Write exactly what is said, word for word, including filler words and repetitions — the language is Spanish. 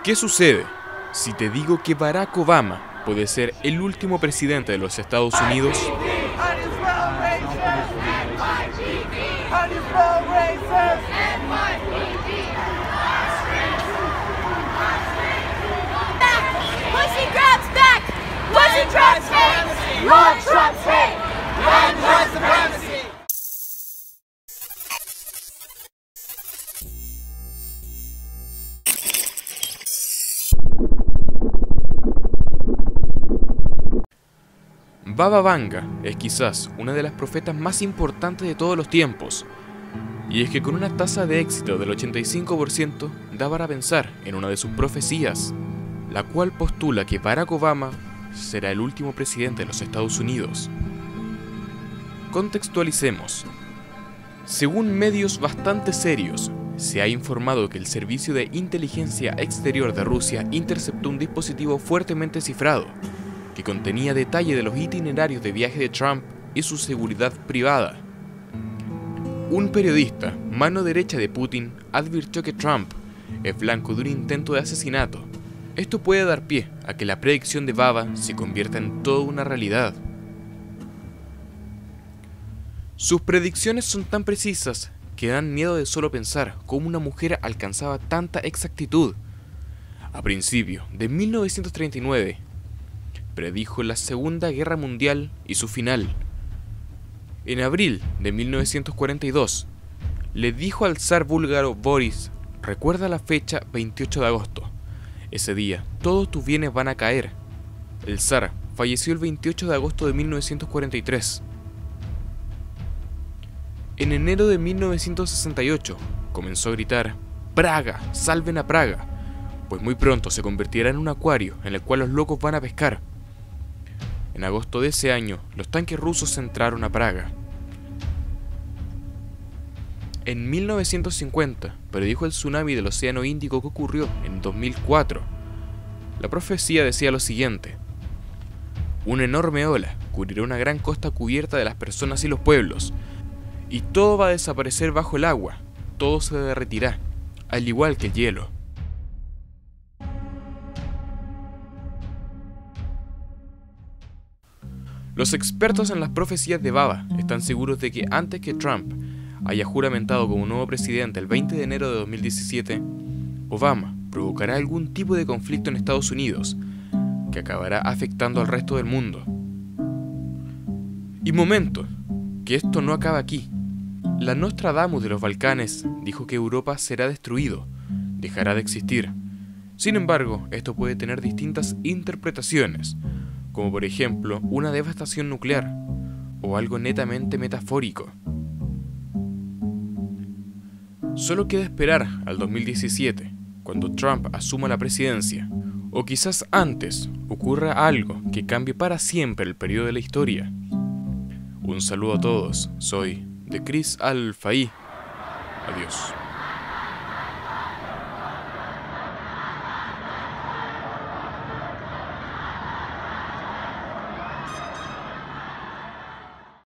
¿Qué sucede si te digo que Barack Obama puede ser el último presidente de los Estados Unidos? Baba Vanga es quizás una de las profetas más importantes de todos los tiempos, y es que con una tasa de éxito del ochenta y cinco por ciento da para pensar en una de sus profecías, la cual postula que Barack Obama será el último presidente de los Estados Unidos. Contextualicemos. Según medios bastante serios, se ha informado que el Servicio de Inteligencia Exterior de Rusia interceptó un dispositivo fuertemente cifrado, que contenía detalle de los itinerarios de viaje de Trump y su seguridad privada. Un periodista, mano derecha de Putin, advirtió que Trump es blanco de un intento de asesinato. Esto puede dar pie a que la predicción de Baba se convierta en toda una realidad. Sus predicciones son tan precisas que dan miedo de solo pensar cómo una mujer alcanzaba tanta exactitud. A principios de mil novecientos treinta y nueve, predijo la Segunda Guerra Mundial y su final. En abril de mil novecientos cuarenta y dos, le dijo al zar búlgaro Boris: recuerda la fecha veintiocho de agosto. Ese día, todos tus bienes van a caer. El zar falleció el veintiocho de agosto de mil novecientos cuarenta y tres. En enero de mil novecientos sesenta y ocho, comenzó a gritar: ¡Praga! ¡Salven a Praga! Pues muy pronto se convertirá en un acuario en el cual los locos van a pescar. En agosto de ese año, los tanques rusos entraron a Praga. En mil novecientos cincuenta, predijo el tsunami del Océano Índico que ocurrió en dos mil cuatro. La profecía decía lo siguiente: una enorme ola cubrirá una gran costa cubierta de las personas y los pueblos, y todo va a desaparecer bajo el agua, todo se derretirá, al igual que el hielo. Los expertos en las profecías de Baba están seguros de que antes que Trump haya juramentado como nuevo presidente el veinte de enero de dos mil diecisiete, Obama provocará algún tipo de conflicto en Estados Unidos que acabará afectando al resto del mundo. Y momento, que esto no acaba aquí. La Nostradamus de los Balcanes dijo que Europa será destruido, dejará de existir. Sin embargo, esto puede tener distintas interpretaciones, como por ejemplo una devastación nuclear o algo netamente metafórico. Solo queda esperar al dos mil diecisiete, cuando Trump asuma la presidencia, o quizás antes ocurra algo que cambie para siempre el periodo de la historia. Un saludo a todos, soy de Chris Alfaí. Adiós.